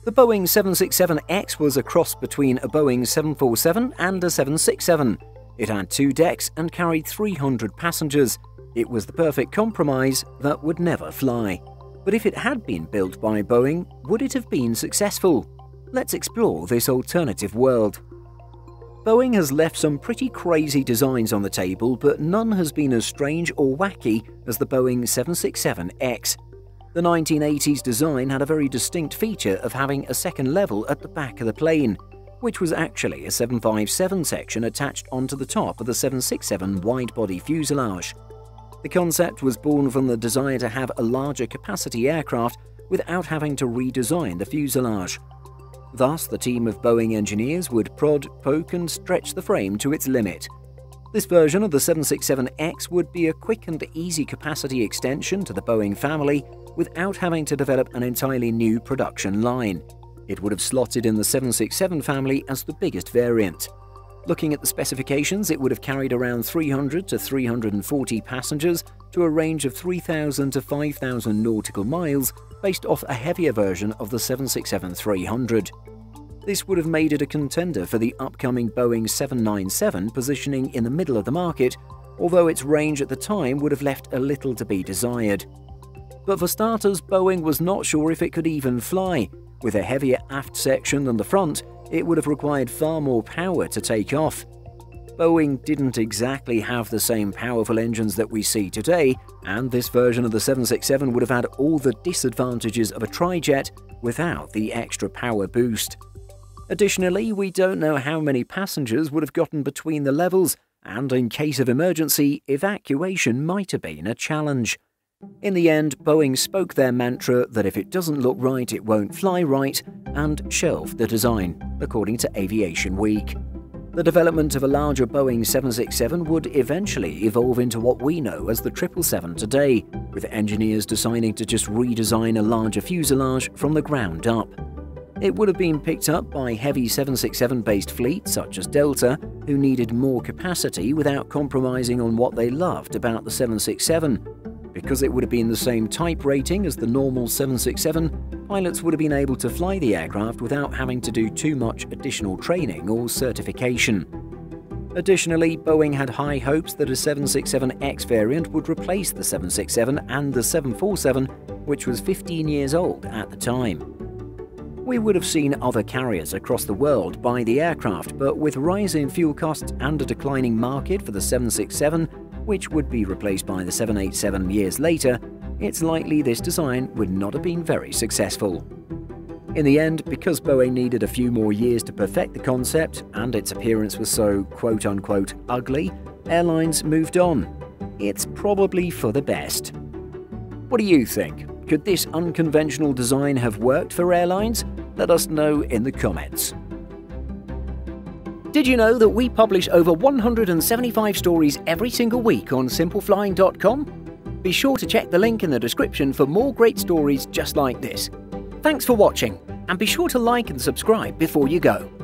The Boeing 767X was a cross between a Boeing 747 and a 767. It had 2 decks and carried 300 passengers. It was the perfect compromise that would never fly. But if it had been built by Boeing, would it have been successful? Let's explore this alternative world. Boeing has left some pretty crazy designs on the table, but none has been as strange or wacky as the Boeing 767X. The 1980s design had a very distinct feature of having a second level at the back of the plane, which was actually a 757 section attached onto the top of the 767 wide-body fuselage. The concept was born from the desire to have a larger capacity aircraft without having to redesign the fuselage. Thus, the team of Boeing engineers would prod, poke and stretch the frame to its limit. This version of the 767X would be a quick and easy capacity extension to the Boeing family without having to develop an entirely new production line. It would have slotted in the 767 family as the biggest variant. Looking at the specifications, it would have carried around 300 to 340 passengers to a range of 3,000 to 5,000 nautical miles based off a heavier version of the 767-300. This would have made it a contender for the upcoming Boeing 797 positioning in the middle of the market, although its range at the time would have left a little to be desired. But for starters, Boeing was not sure if it could even fly. With a heavier aft section than the front, it would have required far more power to take off. Boeing didn't exactly have the same powerful engines that we see today, and this version of the 767 would have had all the disadvantages of a trijet without the extra power boost. Additionally, we don't know how many passengers would have gotten between the levels, and in case of emergency, evacuation might have been a challenge. In the end, Boeing spoke their mantra that if it doesn't look right, it won't fly right, and shelved the design, according to Aviation Week. The development of a larger Boeing 767 would eventually evolve into what we know as the 777 today, with engineers deciding to just redesign a larger fuselage from the ground up. It would have been picked up by heavy 767-based fleets such as Delta, who needed more capacity without compromising on what they loved about the 767. Because it would have been the same type rating as the normal 767, pilots would have been able to fly the aircraft without having to do too much additional training or certification. Additionally, Boeing had high hopes that a 767X variant would replace the 767 and the 747, which was 15 years old at the time. We would have seen other carriers across the world buy the aircraft, but with rising fuel costs and a declining market for the 767, which would be replaced by the 787 years later, it's likely this design would not have been very successful. In the end, because Boeing needed a few more years to perfect the concept and its appearance was so quote-unquote ugly, airlines moved on. It's probably for the best. What do you think? Could this unconventional design have worked for airlines? Let us know in the comments. Did you know that we publish over 175 stories every single week on simpleflying.com? Be sure to check the link in the description for more great stories just like this. Thanks for watching, and be sure to like and subscribe before you go.